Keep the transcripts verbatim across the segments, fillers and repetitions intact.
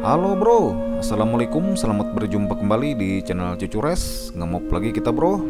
Halo bro, assalamualaikum, selamat berjumpa kembali di channel Cucures. Ngemop lagi kita bro.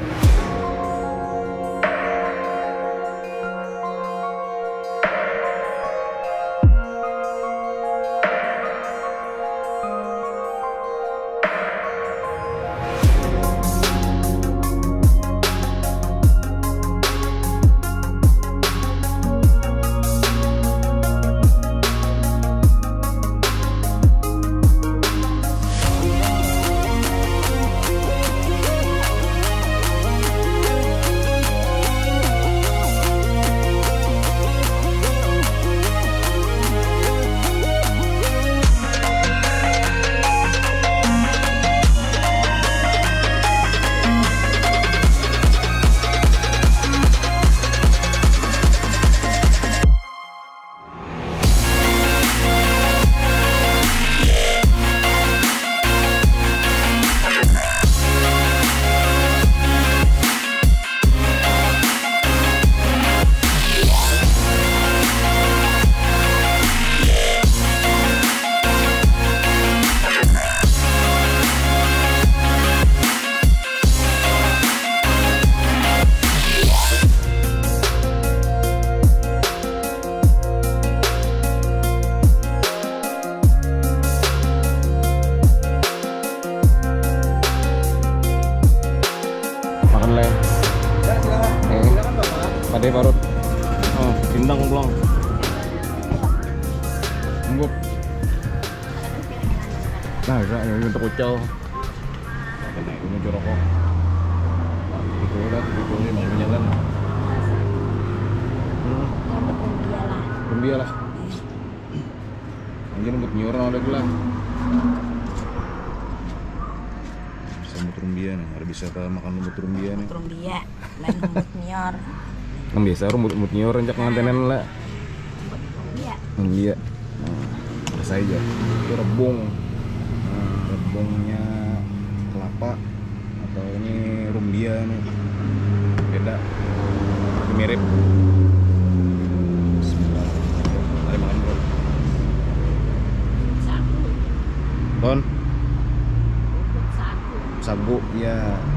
Pade parut. Oh, pindang belum. Embuk. Nah, ini untuk ucel. Kena ini jorokok. Itu udah, itu ini mau jalan. Hmm. Rumbia lah. Anjir buat nyorong ada gula. Sambut rumbia nih, ada bisa kita makan rumput rumbia nih. Rumbia, lain rumput nyor. Kan biasa rumput-rumput nyor rencak ngantenan lah. Rumbia. Rumbia. Nah, biasa aja. Itu rebung. Nah, rebungnya kelapa atau ini rumbia nih. Beda. Tapi mirip. Bismillah. Mari makan bro. Sagu. Don. Rumput sagu. Sagu ya.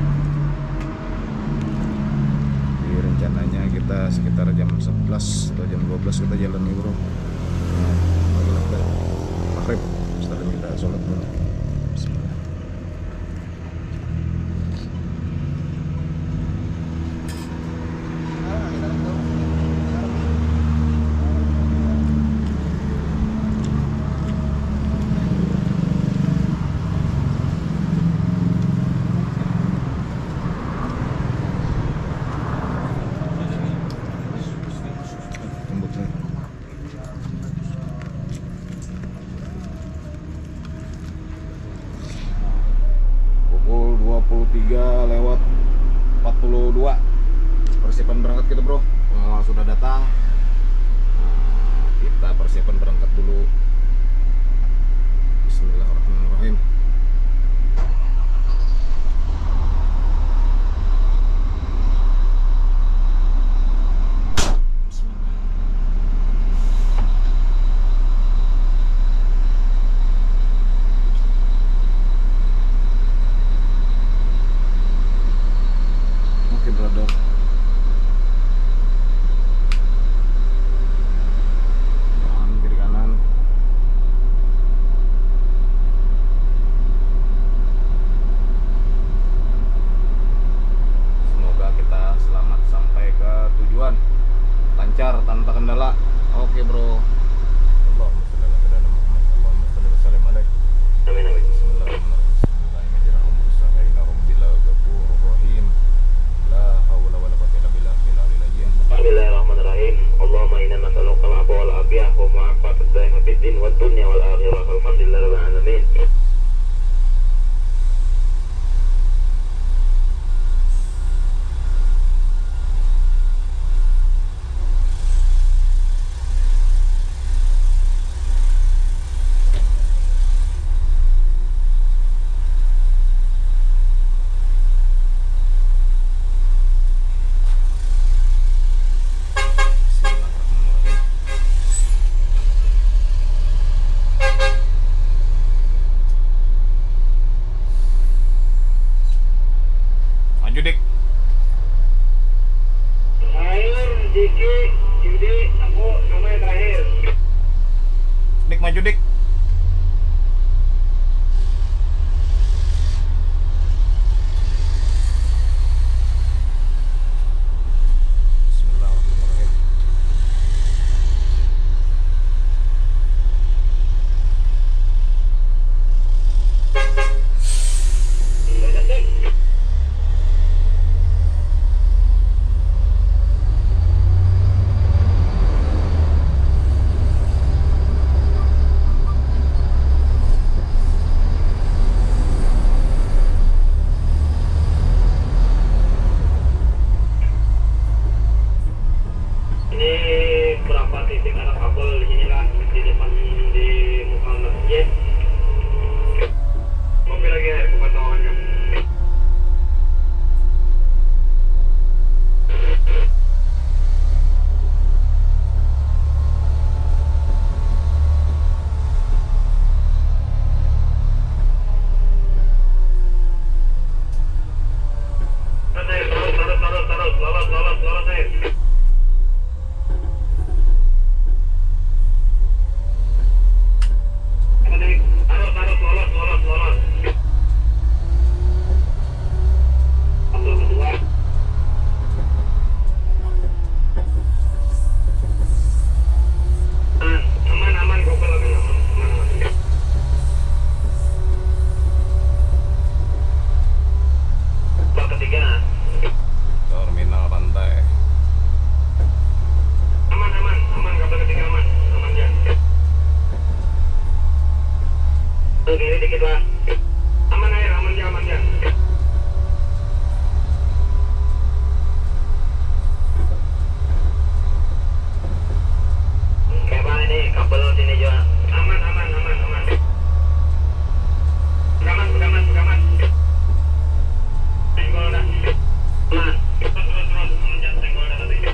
Rencananya kita sekitar jam sebelas atau jam dua belas kita jalan nih bro. Maghrib setelah kita sholat bro. Bismillah. Pukul dua puluh tiga lewat empat puluh dua persiapan berangkat kita bro. Pengawal sudah datang. Nah, kita persiapan berangkat dulu. Bismillahirrahmanirrahim. Brother, kanan kiri kanan. Semoga kita selamat sampai ke tujuan, lancar tanpa kendala. Oke bro. Allahumma shalli ala sayyidina Muhammad. Allahumma shalli wa sallim alaihi. Amin amin. Bismillahirrahmanirrahim. Bismillahirrahmanirrahim. Allahumma inna nas'aluka al-'afwa wal 'afiyah wa mu'afata ad-daim fid din wad dunya wal akhirah. Alhamdulillahirabbil alamin. maju dik. Bismillahirrahmanirrahim. Ini berapa titik ada kabel di sini lah di depan di muka masjid. Kopi lagi ya, bukan tawannya. Terus, terus, terus, terus, terus, lolos, lolos, lolos, eh. Taruh, taruh, lolos, lolos, lolos. Satu, kedua. Aman, aman, gopel lagi, aman, aman, aman. Bak ketiga. Terminal pantai. Aman, aman, aman, kapal ketiga aman, aman ya. Tuh, kiri dikit lah. Aman air, aman ya, aman ya. Kayak apa ini, kabel sini juga. Aman, aman, aman, aman. Pegangan, pegangan, pegangan. Senggol dah. Aman. Terus, terus, terus. Aman ya, senggol dah tadi.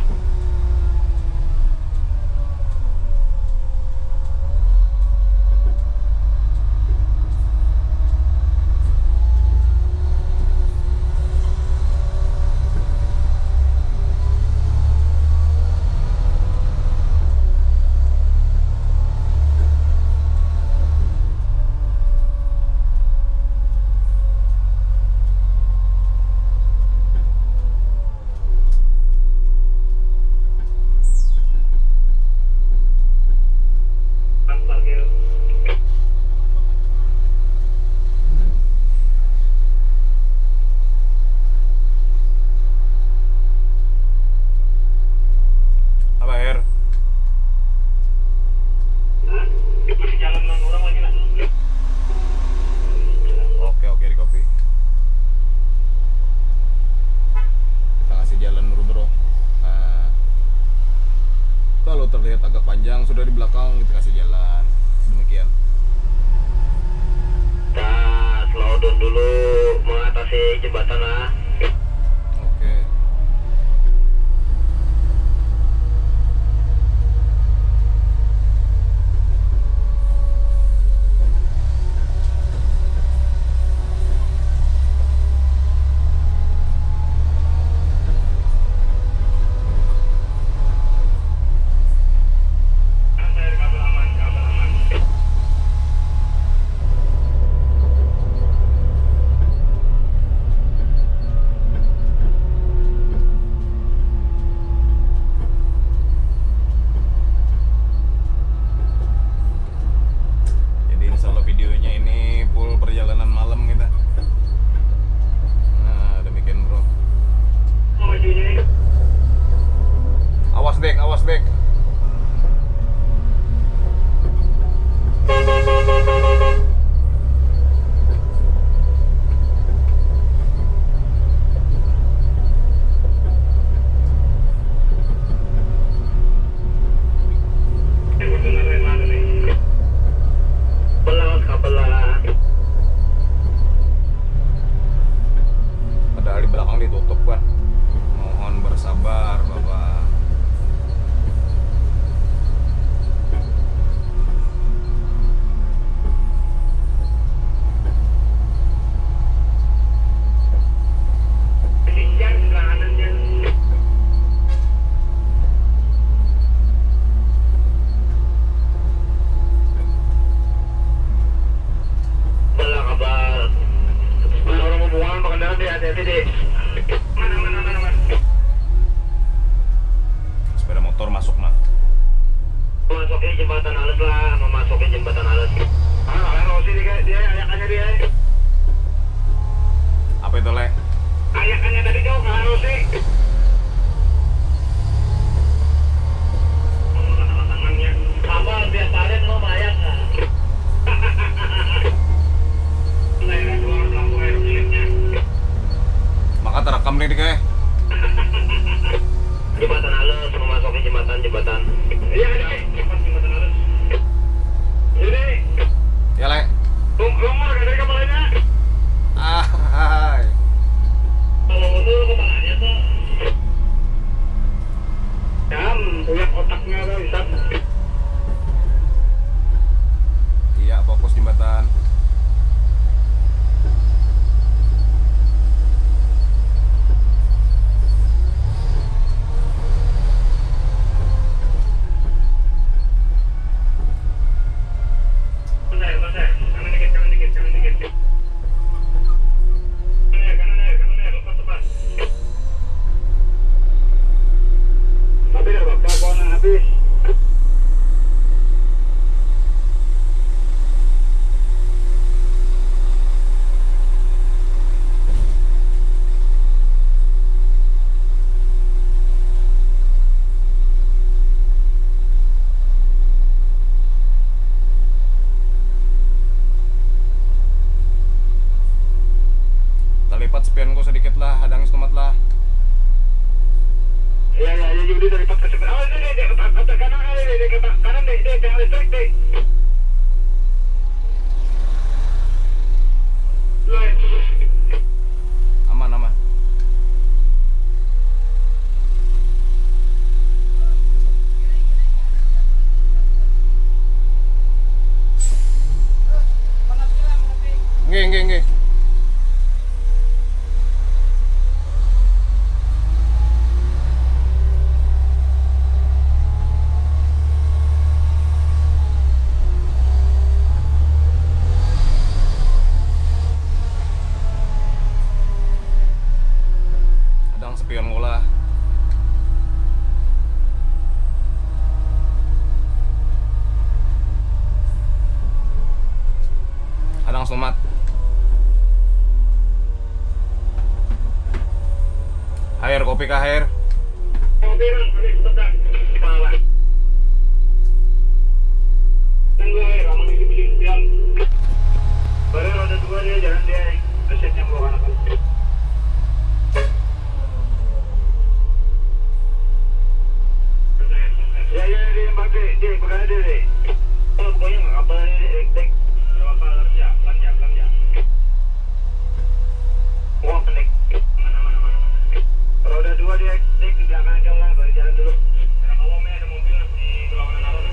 Parkir. Apa air? Hah? Masih jalan dengan orang lagi nak? Oke oke di kopi. Kita kasih jalan dulu bro. Nah, kalau terlihat agak panjang sudah di belakang kita kasih jalan. Demikian. Kita slow down dulu mengatasi jembatan lah. Oke. Air kabel aman, kabel aman. Jadi insya Allah videonya ini full perjalanan malam kita. Nah demikian bro. Mau majunya nih. Awas dek, awas dek. Belas kabel lah. Padahal di belakang ditutup kan. Mohon bersabar bapak. jembatan halus lah, memasuki jembatan halus. Ah, Rosi dia, dia ayakannya dia. Apa itu, Le? Ayakannya tadi jauh ke Rosi. Tangannya, sama biar paling lo mayak nggak? Saya keluar lampu air miliknya. Maka terekam nih, Dik. Jembatan halus, memasuki jembatan jembatan. Iya, ini jembatan halus. Ini. Ya, Le. Longor dari kepalanya. Ah, hai. Kalau itu kepalanya tuh. Jam, punya otaknya tuh bisa. Iya, fokus jembatan. Lipat spion sedikit lah, hadang stomat lah. Ya ya ya jadi dari pas ke sebelah. Oh ini deh, ke kanan kali deh, ke kanan deh, deh, yang listrik deh. Aman aman. Nggih nggih nggih. Spion bola. Hadang stomat. Hair kopi kah hair? Kopi bang, habis sedang. Kepala. Tunggu air, aman di bising spion. Baru roda dua dia jalan dia. Mesinnya bawa anak. Ya ya dia yang pakai dia bukan ada deh. Kalau pokoknya nggak apa ini dek dek. Berapa kerja? Belanja belanja. Wah penik. Mana mana mana mana. Roda dua dia dek di belakang aja lah, baru jalan dulu. Karena kalau mau ada mobil di berlawanan arah.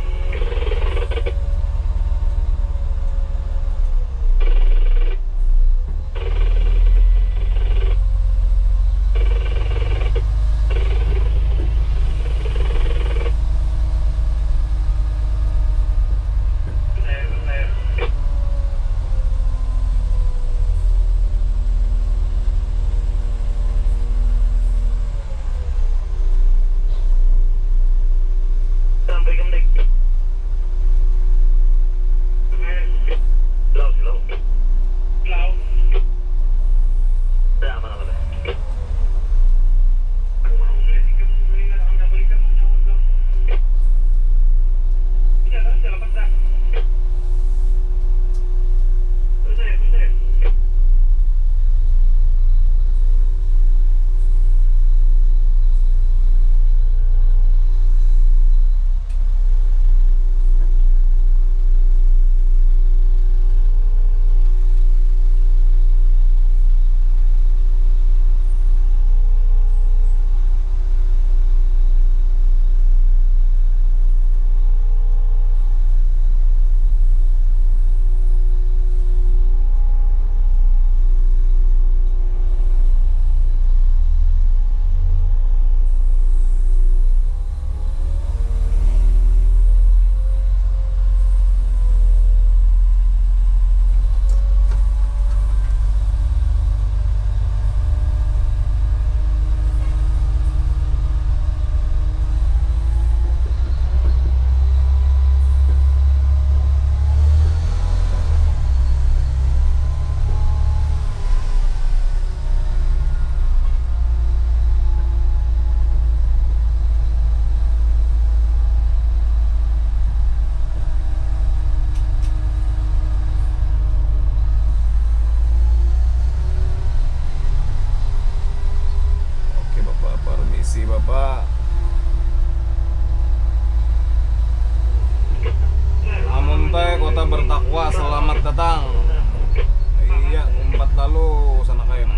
bertakwa, selamat datang. Iya, umpat lalu sana kayak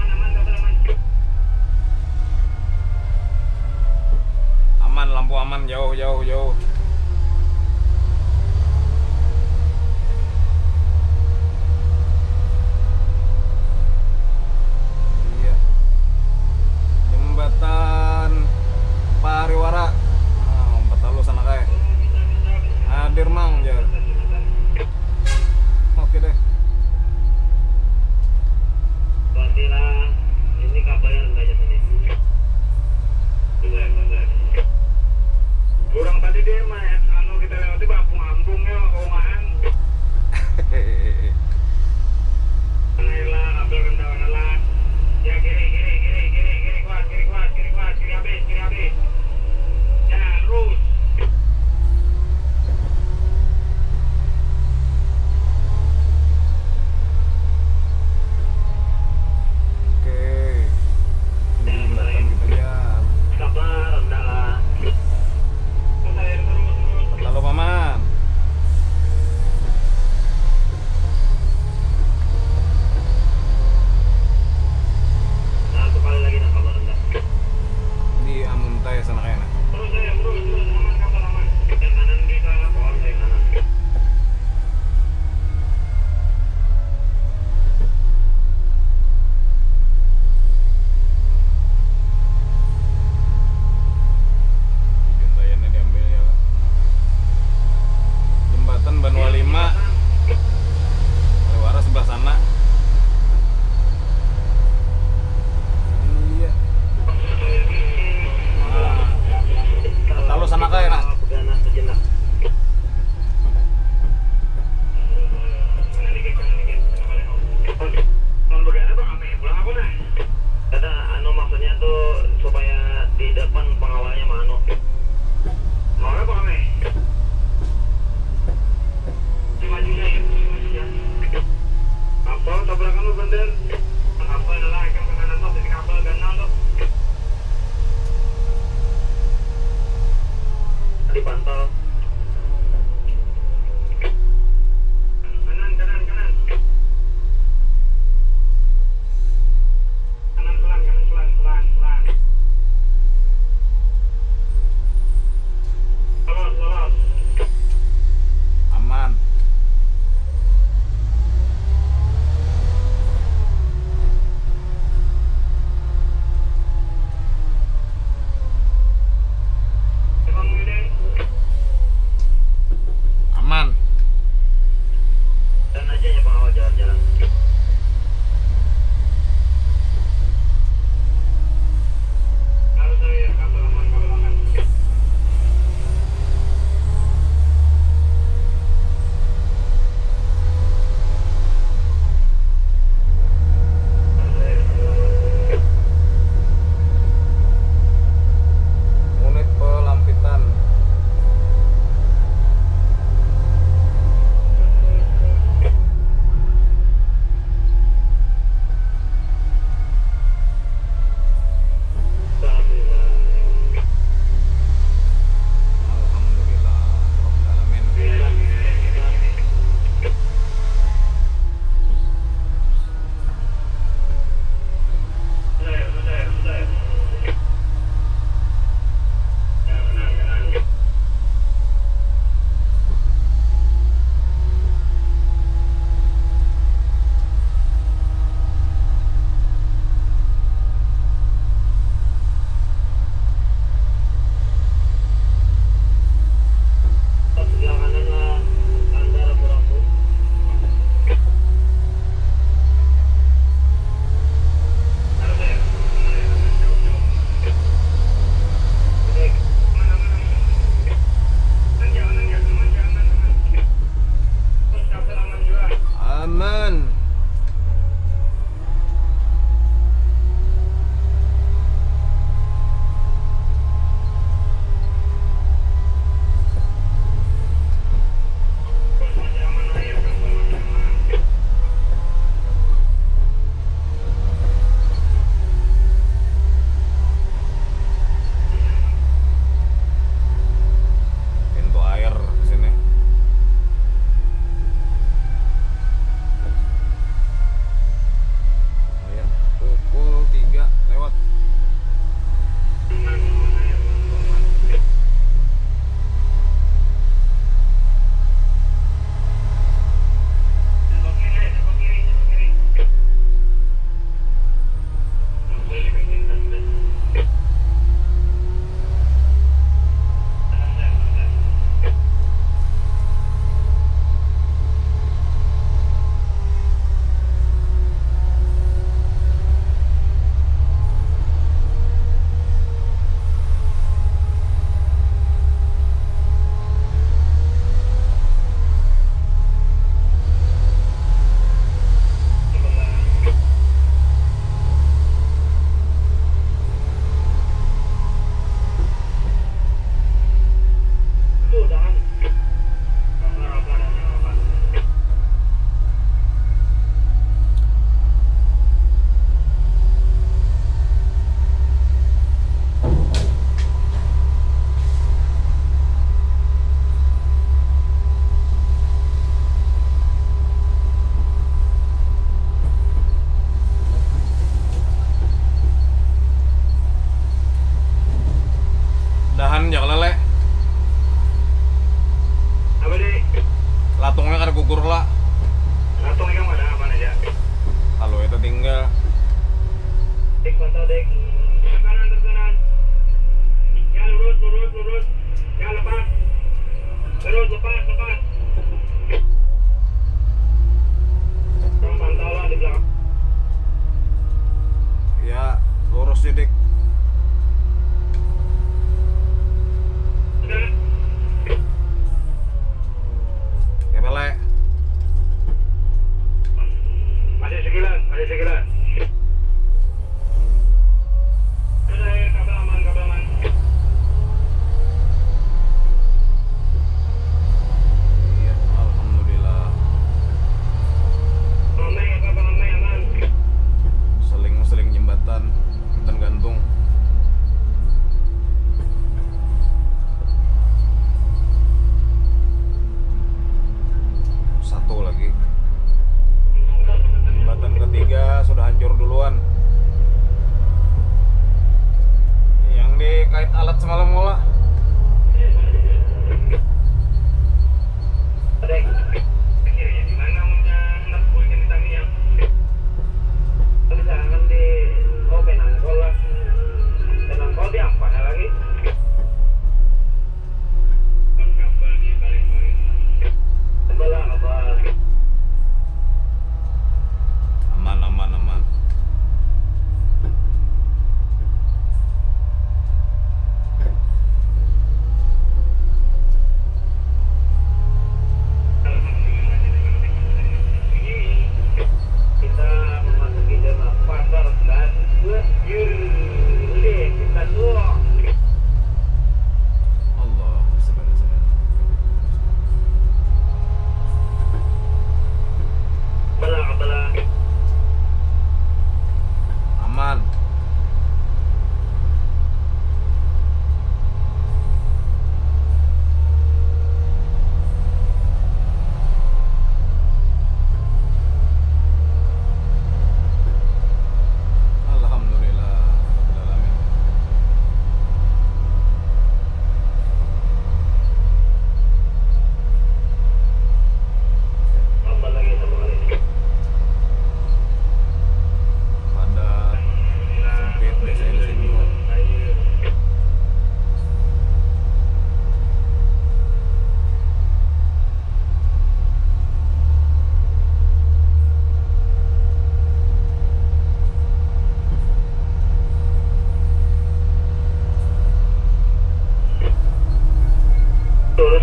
aman, lampu aman, jauh jauh jauh. Iya, jembatan Pariwara. Nah, umpat lalu sana kayak hadir mang jar. Oke deh. Pastilah ini kapal yang enggak jadi. Kurang tadi dia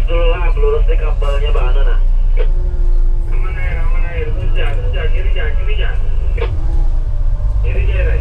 dulu lah, pelurus di kabelnya bahan nah. Aman air, aman air, terus ya, terus ya, kiri ya, kiri ya. Kiri ya, Ray.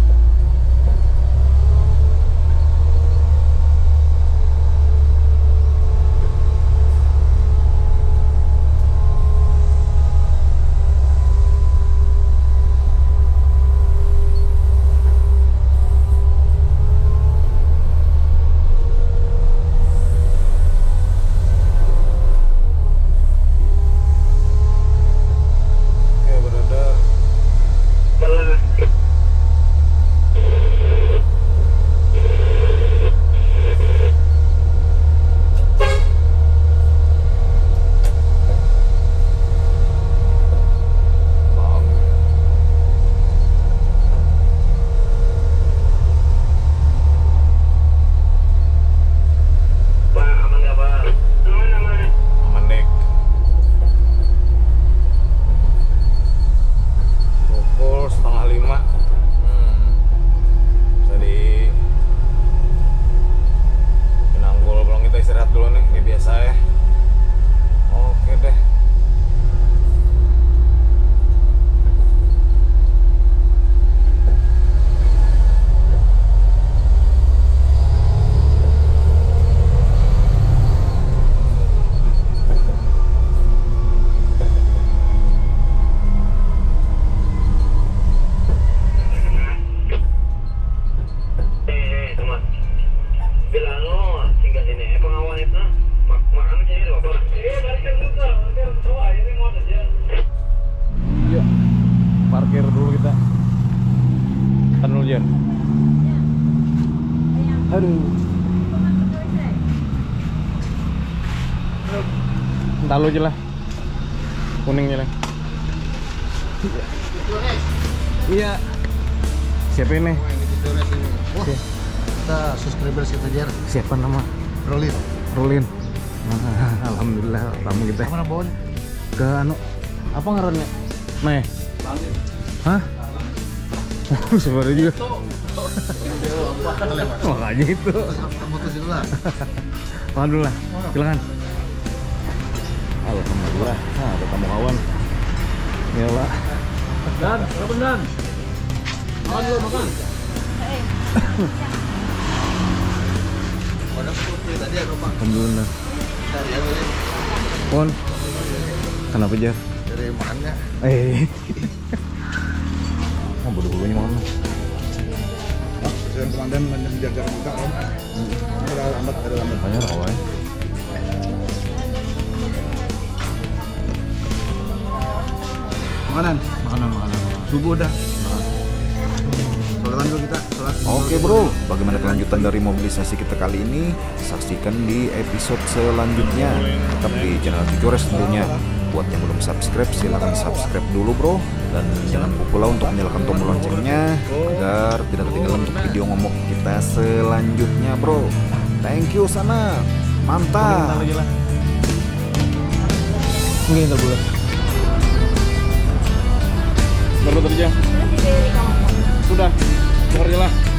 Parkir dulu kita. Tanul Jen. Aduh. Entar lu aja lah. Kuningnya lah. Iya. Siapa ini? Wah, kita subscriber kita Jer. Siapa nama? Rolin. Rolin. Nah, alhamdulillah tamu kita. Mana bawon? Ke anu apa ngarannya? Meh. Hah? Sebenarnya juga. Makanya itu. Mutus itu lah. Alhamdulillah. Silakan. Alhamdulillah. Nah, ada tamu kawan. Ya Allah. Dan, berapa dan? Makan dulu, makan. Pada seperti tadi ya, Pak. Alhamdulillah. Dari yang ini. Pon. Kenapa Jar? Dari mana? Eh. Oh, bodoh-bodohnya mana? Presiden komandan menjaga kita Om. Ada lambat, ada lambat. Banyak awalnya. Makanan, makanan, makanan. Subuh dah. Sholatan dulu kita, sholat. Oke bro, bagaimana kelanjutan dari mobilisasi kita kali ini? Saksikan di episode selanjutnya. Tetap di channel Cicores tentunya. Buat yang belum subscribe, silahkan subscribe dulu bro. Dan jangan lupa pula untuk menyalakan tombol loncengnya agar tidak ketinggalan untuk video ngomong kita selanjutnya bro. Thank you sana, mantap. Ini enggak boleh. Baru terjang. Sudah, keluar lah.